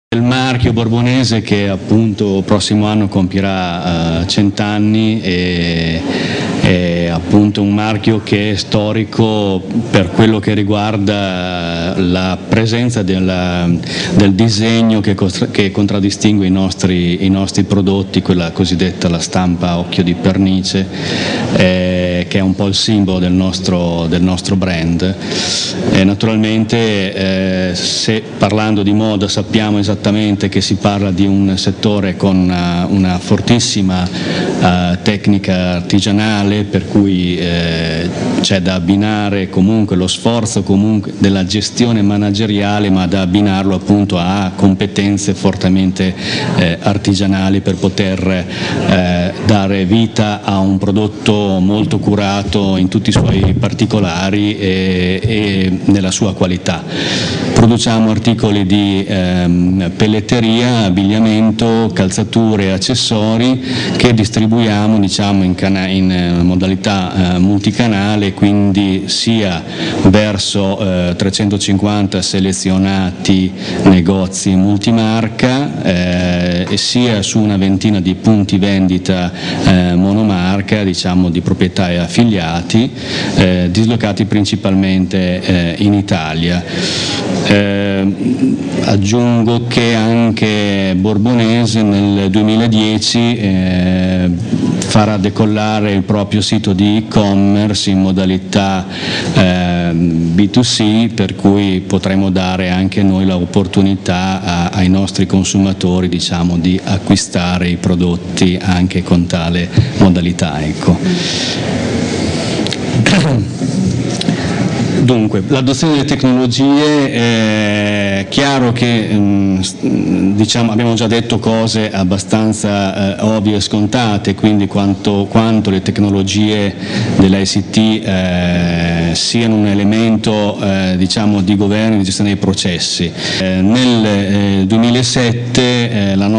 del marchio Borbonese, che appunto prossimo anno compirà 100 anni e è appunto un marchio che è storico per quello che riguarda la presenza del disegno che contraddistingue i nostri prodotti, quella cosiddetta la stampa occhio di pernice, che è un po' il simbolo del nostro brand. Naturalmente se parlando di moda sappiamo esattamente che si parla di un settore con una fortissima tecnica artigianale, per cui c'è da abbinare comunque lo sforzo della gestione manageriale, ma da abbinarlo appunto a competenze fortemente artigianali per poter dare vita a un prodotto molto curato in tutti i suoi particolari e nella sua qualità. Produciamo articoli di pelletteria, abbigliamento, calzature e accessori che distribuiamo in modalità multicanale, quindi sia verso 350 selezionati negozi multimarca e sia su una ventina di punti vendita monomarca, di proprietà e affiliati, dislocati principalmente in Italia. Aggiungo che anche Borbonese nel 2010 farà decollare il proprio sito di e-commerce in modalità B2C, per cui potremo dare anche noi l'opportunità ai nostri consumatori di acquistare i prodotti anche con tale modalità. Dunque, l'adozione delle tecnologie, è chiaro che abbiamo già detto cose abbastanza ovvie e scontate, quindi quanto le tecnologie dell'ICT siano un elemento di governo e di gestione dei processi. Nel 2007 il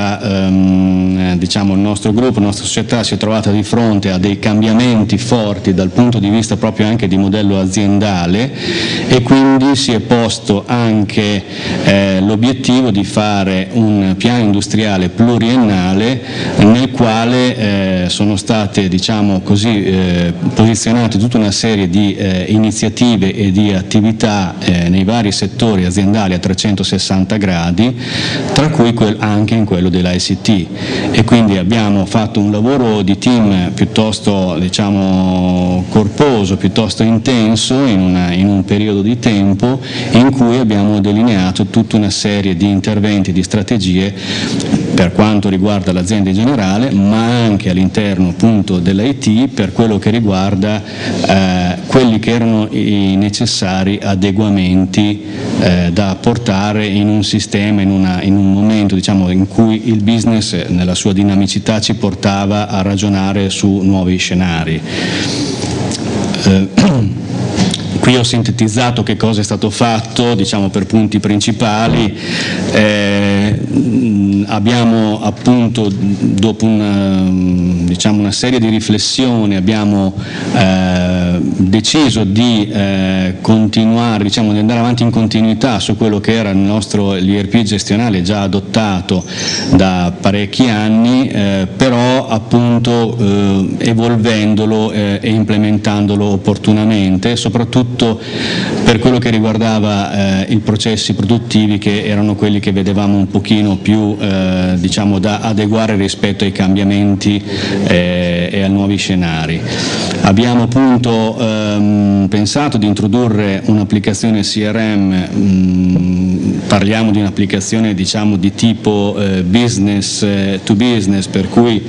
nostro gruppo, la nostra società si è trovata di fronte a dei cambiamenti forti dal punto di vista proprio anche di modello aziendale, e quindi si è posto anche l'obiettivo di fare un piano industriale pluriennale nel quale sono state posizionate tutta una serie di iniziative e di attività nei vari settori aziendali a 360 gradi, tra cui anche in quello dell'ICT, e quindi abbiamo fatto un lavoro di team piuttosto corposo, piuttosto intenso in un periodo di tempo in cui abbiamo delineato tutta una serie di interventi, di strategie per quanto riguarda l'azienda in generale, ma anche all'interno appunto dell'IT per quello che riguarda quelli che erano i necessari adeguamenti da apportare in un sistema, in un momento in cui il business nella sua dinamicità ci portava a ragionare su nuovi scenari. Qui ho sintetizzato che cosa è stato fatto, per punti principali. Abbiamo appunto, dopo una serie di riflessioni, abbiamo deciso di continuare, di andare avanti in continuità su quello che era l'IRP gestionale già adottato da parecchi anni, però appunto evolvendolo e implementandolo opportunamente, soprattutto per quello che riguardava i processi produttivi, che erano quelli che vedevamo un pochino più da adeguare rispetto ai cambiamenti e a nuovi scenari. Abbiamo appunto pensato di introdurre un'applicazione CRM, parliamo di un'applicazione di tipo business to business, per cui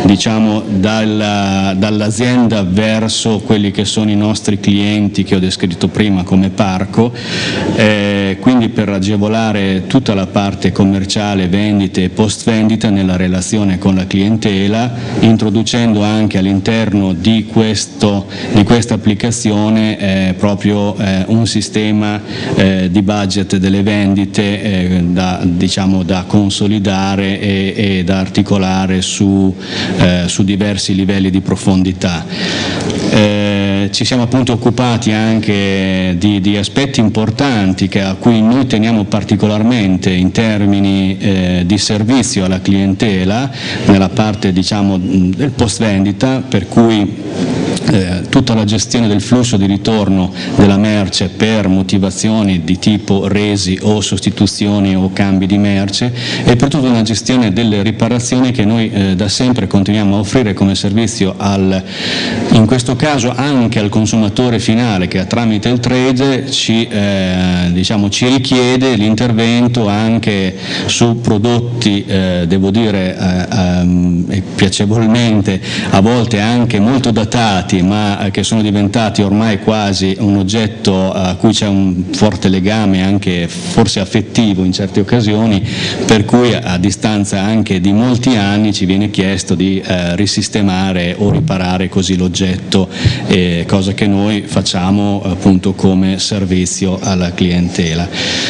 dall'azienda verso quelli che sono i nostri clienti che ho descritto prima come parco, quindi per agevolare tutta la parte commerciale, vendite e post vendita nella relazione con la clientela, introducendo anche all'interno di questa applicazione proprio un sistema di budget delle vendite da consolidare e da articolare su diversi livelli di profondità. Ci siamo appunto occupati anche di aspetti importanti a cui noi teniamo particolarmente in termini di servizio alla clientela, nella parte diciamo del post vendita, per cui tutta la gestione del flusso di ritorno della merce per motivazioni di tipo resi o sostituzioni o cambi di merce, e per tutta una gestione delle riparazioni che noi da sempre continuiamo a offrire come servizio in questo caso anche al consumatore finale, che tramite il trade ci richiede l'intervento anche su prodotti, devo dire piacevolmente a volte anche molto datati, ma che sono diventati ormai quasi un oggetto a cui c'è un forte legame anche forse affettivo in certe occasioni, per cui a distanza anche di molti anni ci viene chiesto di risistemare o riparare così l'oggetto, cosa che noi facciamo appunto come servizio alla clientela.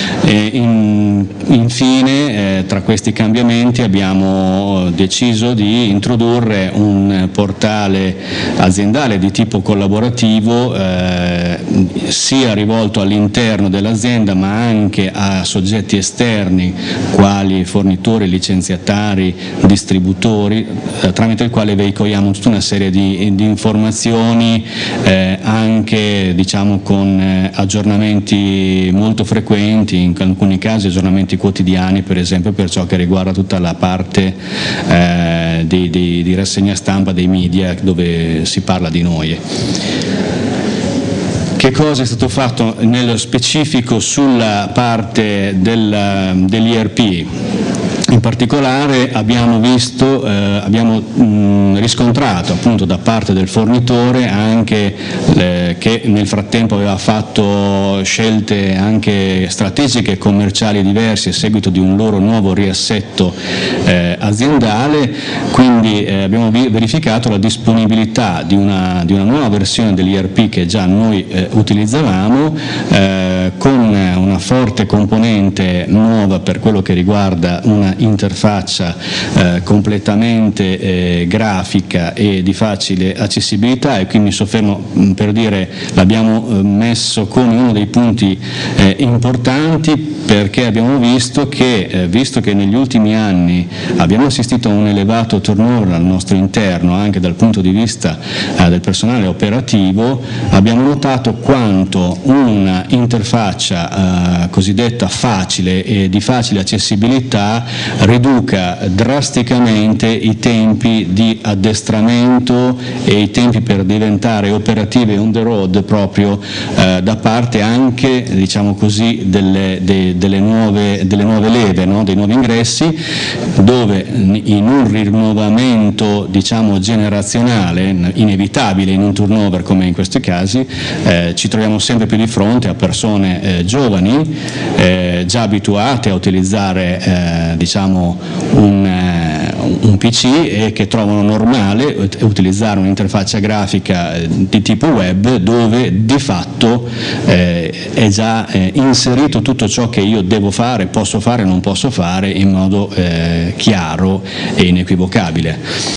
Infine, tra questi cambiamenti abbiamo deciso di introdurre un portale aziendale di tipo collaborativo, sia rivolto all'interno dell'azienda ma anche a soggetti esterni quali fornitori, licenziatari, distributori, tramite il quale veicoliamo tutta una serie di informazioni, anche diciamo con aggiornamenti molto frequenti, in alcuni casi aggiornamenti quotidiani, per esempio per ciò che riguarda tutta la parte di rassegna stampa dei media dove si parla di noi. Che cosa è stato fatto nello specifico sulla parte dell'ERP? In particolare abbiamo riscontrato appunto da parte del fornitore anche che nel frattempo aveva fatto scelte anche strategiche e commerciali diverse a seguito di un loro nuovo riassetto aziendale, quindi abbiamo verificato la disponibilità di una nuova versione dell'ERP che già noi utilizzavamo, con una forte componente nuova per quello che riguarda una interfaccia completamente grafica e di facile accessibilità, e qui mi soffermo per dire l'abbiamo messo come uno dei punti importanti, perché abbiamo visto che negli ultimi anni abbiamo assistito a un elevato turnover al nostro interno anche dal punto di vista del personale operativo, abbiamo notato quanto una interfaccia cosiddetta facile e di facile accessibilità riduca drasticamente i tempi di addestramento e i tempi per diventare operative on the road proprio da parte anche, diciamo così, delle nuove leve, no? Dei nuovi ingressi, dove in un rinnovamento diciamo generazionale inevitabile in un turnover come in questi casi, ci troviamo sempre più di fronte a persone giovani già abituate a utilizzare diciamo un PC e che trovano normale utilizzare un'interfaccia grafica di tipo web, dove di fatto è già inserito tutto ciò che io devo fare, posso fare, non posso fare in modo chiaro e inequivocabile.